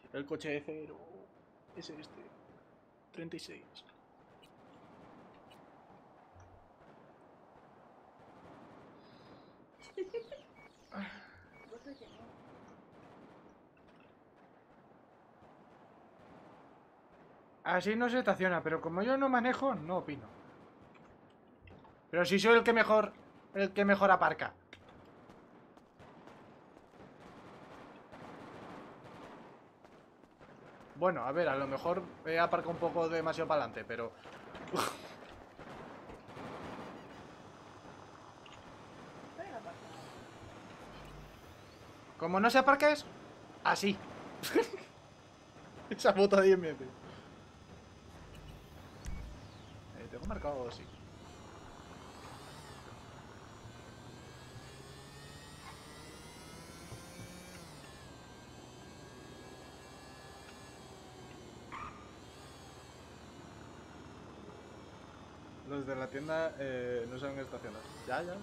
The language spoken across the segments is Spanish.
El coche de cero es este. 36. Así no se estaciona, pero como yo no manejo, no opino. Pero si soy el que mejor aparca. Bueno, a ver, a lo mejor he aparcado un poco demasiado para adelante, pero... Como no se aparques, así. Esa puta 10 metros. Tengo marcado, sí. Los de la tienda no saben estacionar. Ya, ya.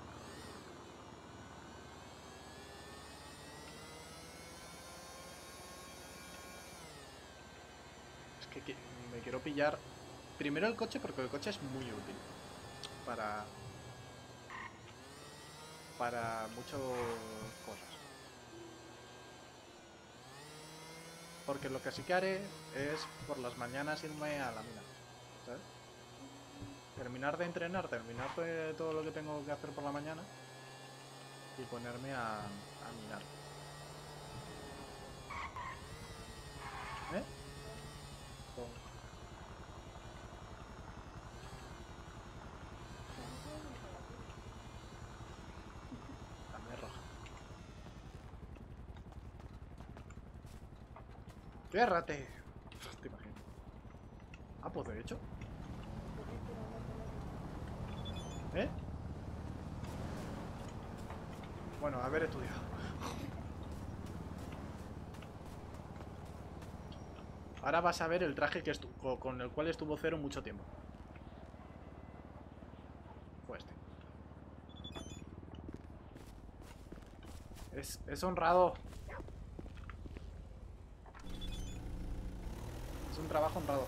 Es que me quiero pillar primero el coche porque el coche es muy útil para muchas cosas. Porque lo que sí que haré es por las mañanas irme a la mina, ¿sabes? Terminar de entrenar, terminar de todo lo que tengo que hacer por la mañana y ponerme a minar. ¿Eh? Dame roja. ¡Ciérrate! Te imagino. Ah, pues de hecho. ¿Eh? Bueno, haber estudiado. Ahora vas a ver el traje que con el cual estuvo Cero mucho tiempo. Fue este. Es honrado. Es un trabajo honrado.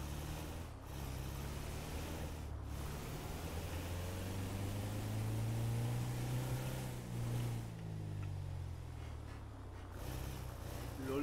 LOL.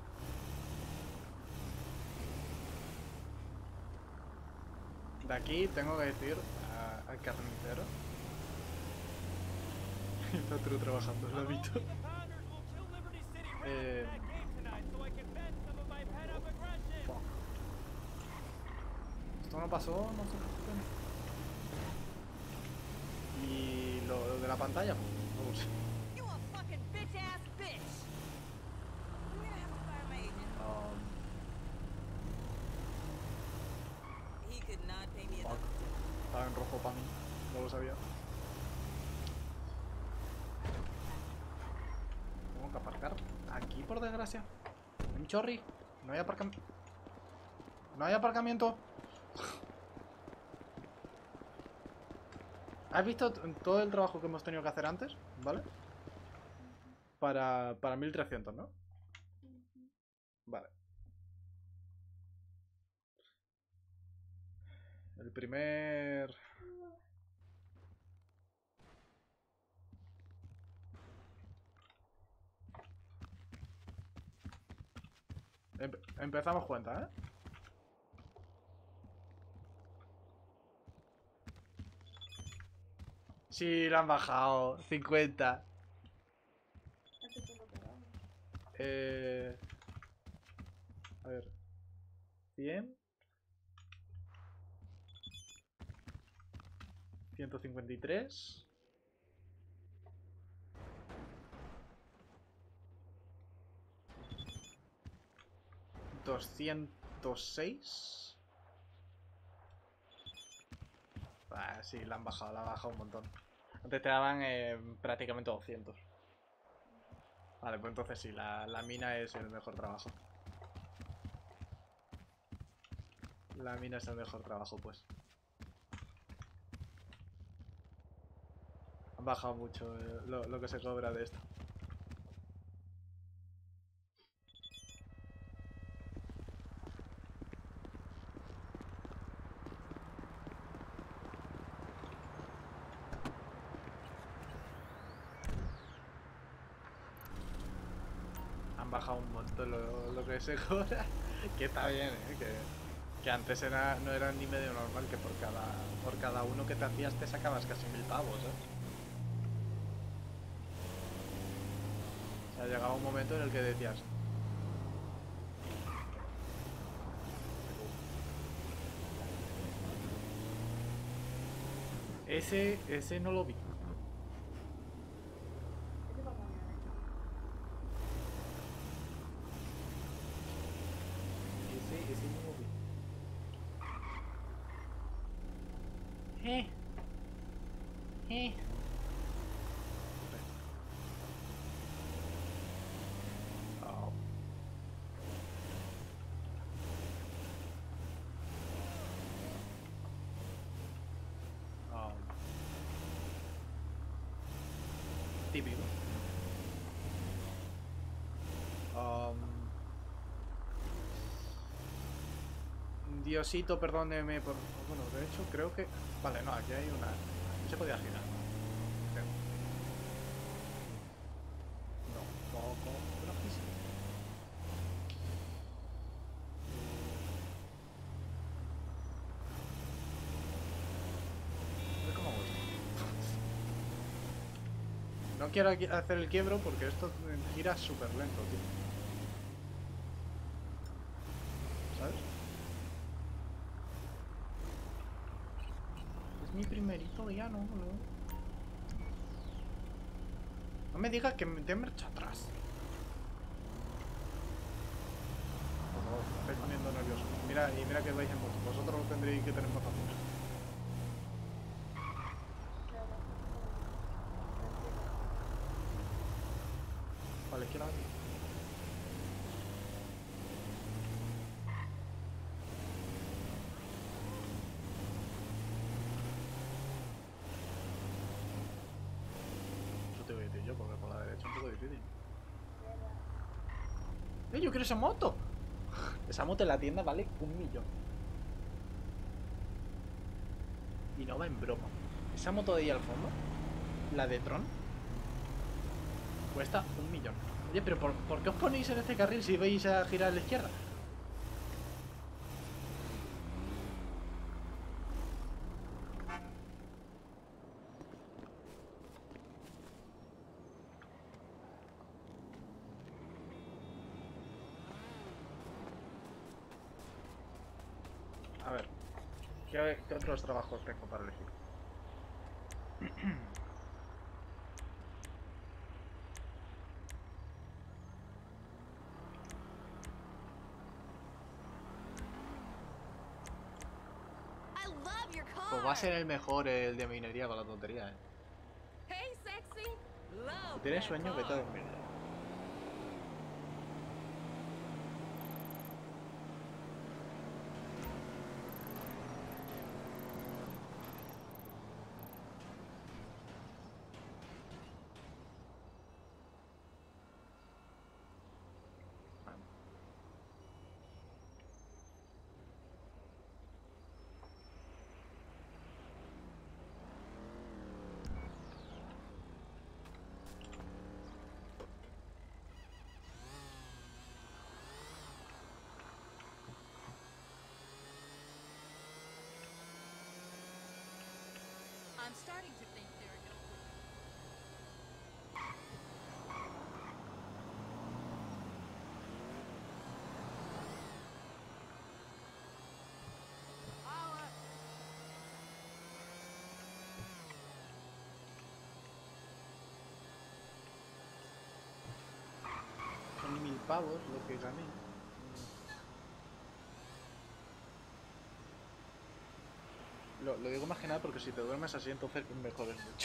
De aquí tengo que decir al carnicero. El otro trabajando, lo he visto. Fuck. Esto no pasó, no sé. Y lo de la pantalla, pues, no lo sé. Fuck. Estaba en rojo para mí, no lo sabía. Tengo que aparcar aquí, por desgracia. Un chorri. No hay aparcamiento. No hay aparcamiento. ¿Has visto todo el trabajo que hemos tenido que hacer antes? ¿Vale? Para 1300, ¿no? Vale. El primer... Empezamos cuenta, ¿eh? Sí, lo han bajado. 50. A ver. 100. 153. 206. Ah, sí, la han bajado un montón. Antes te daban prácticamente 200. Vale, pues entonces sí, la mina es el mejor trabajo. La mina es el mejor trabajo, pues. Han bajado mucho lo que se cobra de esto. bajado un montón lo que se cobra. Que está bien, que antes no era ni medio normal, que por cada uno que te hacías te sacabas casi 1000 pavos, O sea, llegaba un momento en el que decías... Ese no lo vi. Ese no lo vi. Eh. Oh. Típico. Diosito, perdóneme por... Bueno, de hecho, creo que... Vale, no, aquí hay una... Aquí se podía girar. Creo. No, poco... Creo que sí. A ver cómo hago esto. No quiero hacer el quiebro porque esto gira súper lento, tío. ¿Sabes? Es mi primerito día, no. No me digas que me dé marcha atrás. Por favor, me estáis poniendo nervioso. Mira que vais en moto. Vosotros lo tendréis que tener más fácil. Vale, izquierda aquí. Eso te voy a decir yo, porque por la derecha es un poco difícil. Yo quiero esa moto! Esa moto en la tienda vale 1.000.000. Y no va en broma. Esa moto de ahí al fondo, la de Tron, cuesta 1.000.000. Oye, pero ¿por qué os ponéis en este carril si vais a girar a la izquierda? A ver, ¿qué otros trabajos tengo para elegir? Pues va a ser el mejor el de minería con la tontería, Si tienes sueño, vete a dormir. I'm starting to think there are no... Son 1.000 pavos lo que gané. Lo digo más que nada porque si te duermes así, entonces me jodes mucho.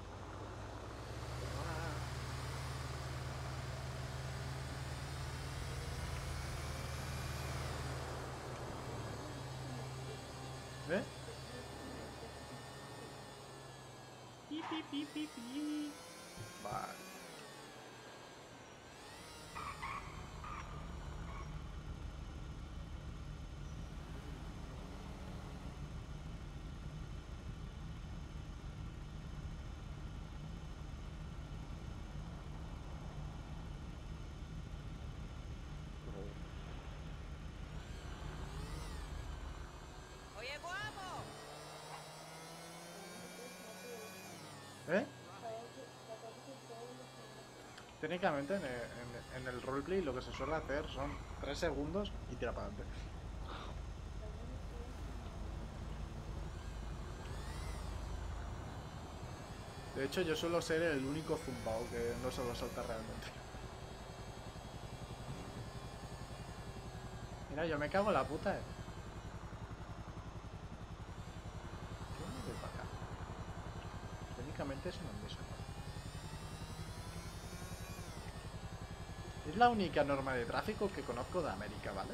¿Eh? Pi. Vale. amo! ¿Eh? Técnicamente en el roleplay lo que se suele hacer son 3 segundos y tira para adelante. De hecho, yo suelo ser el único zumbao que no se lo salta realmente. Mira, yo me cago en la puta, Yo me voy para acá. Técnicamente es una misa. Es la única norma de tráfico que conozco de América, ¿vale?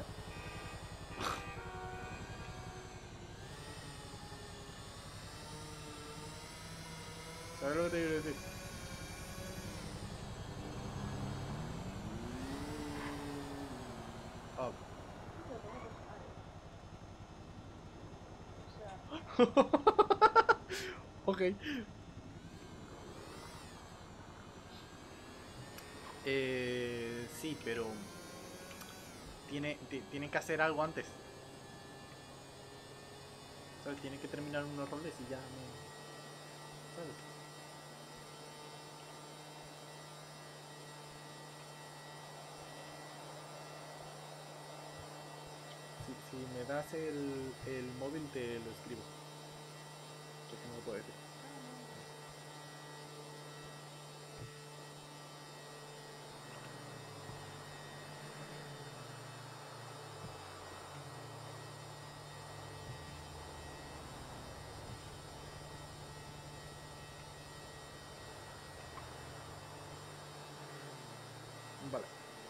¿Sabes lo que te quiero decir? Oh. Ok. Sí, pero tiene que hacer algo antes. ¿Sabes? Tiene que terminar unos roles y ya no. ¿Sabes? Si me das el móvil te lo escribo. Que no lo puedo decir. Vale.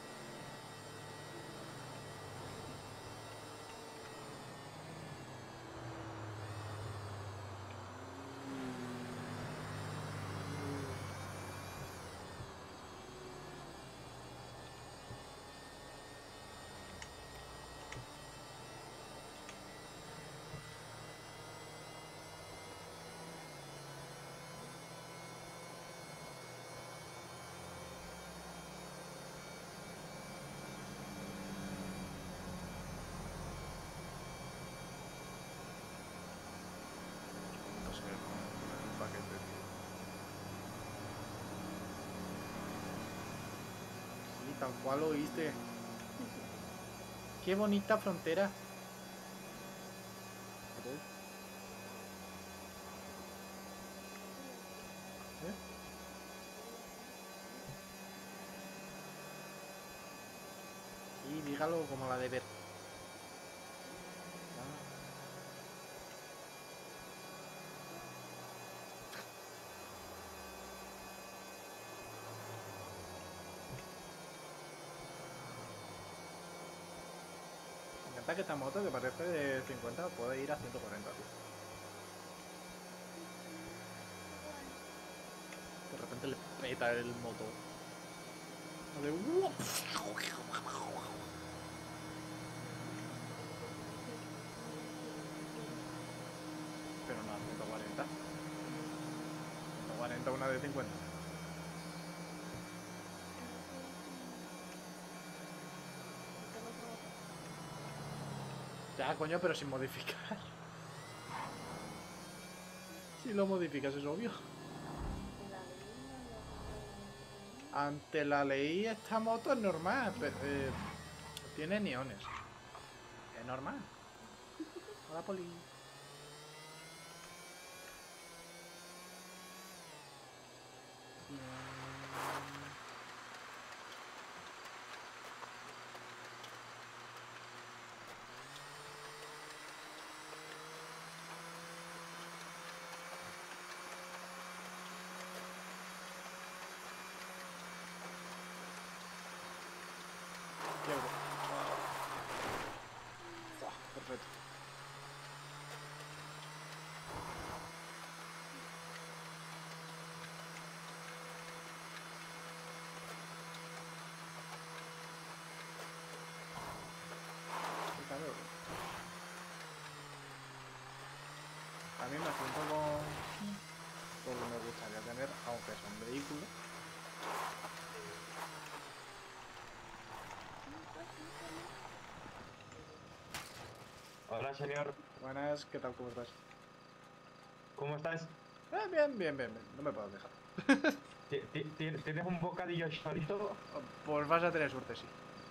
No sé, un paquete, tío. Sí, tal cual lo oíste. Qué bonita frontera. ¿Eh? Sí, dígalo como la de ver. Me encanta que esta moto que parece de 50 puede ir a 140, tío. De repente le peta el motor. De... Pero no a 140. 140 una de 50. Ya, coño, pero sin modificar. Si lo modificas es obvio. Ante la ley esta moto es normal, pero, tiene neones. Es normal. Hola, poli. Qué bueno. Perfecto. A mí me hace un poco lo que me gustaría tener, aunque es un vehículo. Hola, señor. Buenas, ¿qué tal? ¿Cómo estás? ¿Cómo estás? Bien. No me puedo dejar. ¿Tienes un bocadillo chorito? Pues vas a tener suerte, sí.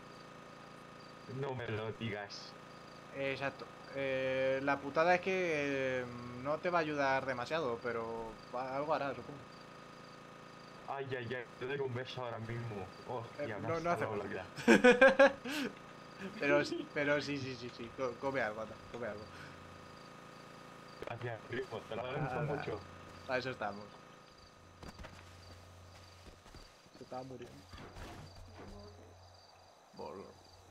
No me lo digas. Exacto. La putada es que no te va a ayudar demasiado, pero algo hará, supongo. Ay, te doy un beso ahora mismo. Oh, ya me has No hace salvado la falta. vida. Pero sí. Come algo, anda, come algo. Gracias, primo, te lo agradezco Nada, mucho. a eso estamos. Se estaba muriendo. Bol.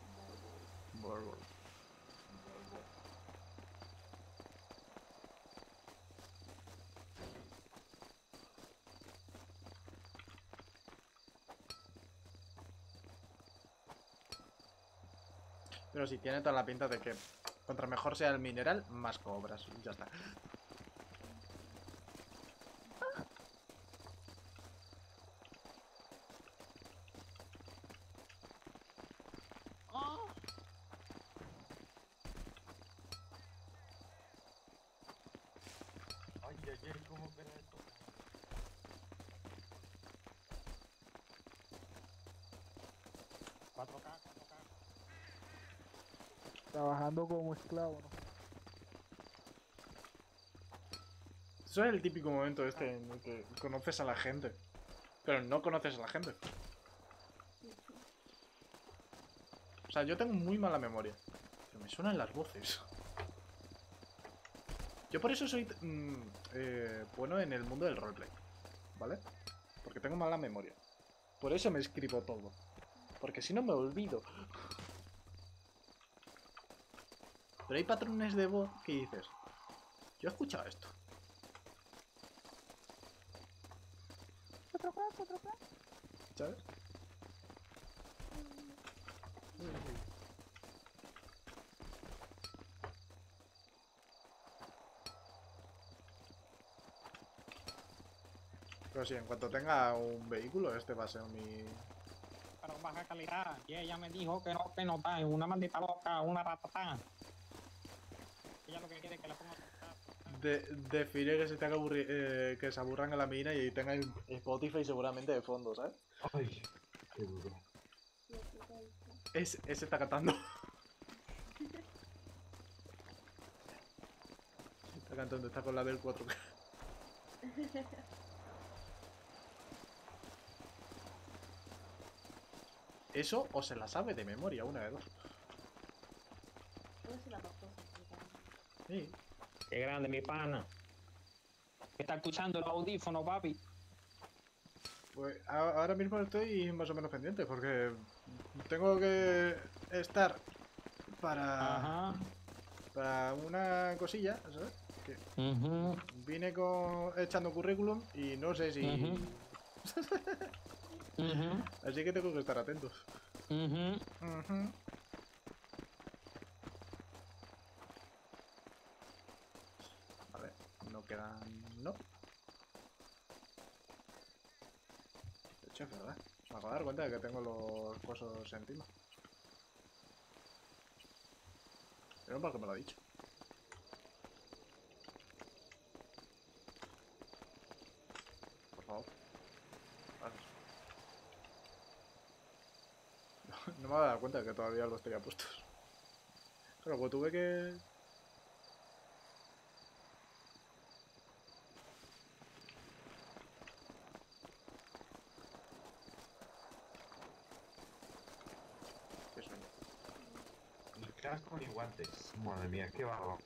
Pero sí, tiene toda la pinta de que contra mejor sea el mineral, más cobras. Ya está. ¿Cómo que era esto? Trabajando como esclavo, ¿no? Eso es el típico momento este en el que conoces a la gente, pero no conoces a la gente. O sea, yo tengo muy mala memoria, pero me suenan las voces. Yo por eso soy bueno en el mundo del roleplay, ¿vale? Porque tengo mala memoria. Por eso me escribo todo. Porque si no me olvido. Pero hay patrones de voz que dices, yo he escuchado esto. ¿Sabes? Pero sí, en cuanto tenga un vehículo, este va a ser mi... Pero baja calidad. Y ella me dijo que no está, es una maldita loca, una ratatá. Ella lo que quiere es que la ponga a tocar. Define que se tenga que se aburran en la mina y tengan Spotify seguramente de fondo, ¿sabes? Ay, qué duro. Ese está cantando. Está cantando, está con la del 4K. Eso o se la sabe de memoria, una de dos. Sí. Qué grande, mi pana. Está escuchando los audífonos, papi. Pues ahora mismo estoy más o menos pendiente porque tengo que estar Ajá. para una cosilla, ¿sabes? Que Mhm. vine echando currículum y no sé si... Ujú. Mhm. Así que tengo que estar atentos. Mhm. Ujú. Vale, no quedan... No. De hecho, es verdad. Me acabo de dar cuenta de que tengo los cosos encima. Pero porque me lo ha dicho. Por favor. Gracias. No me había dado cuenta de que todavía los tenía puestos. Pero como tuve que... Qué sueño. El casco y guantes. Madre mía, qué barro.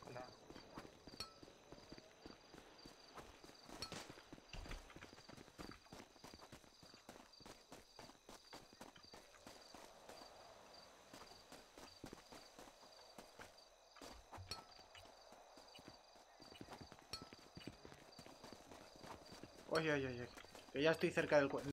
Ay. Que ya estoy cerca del...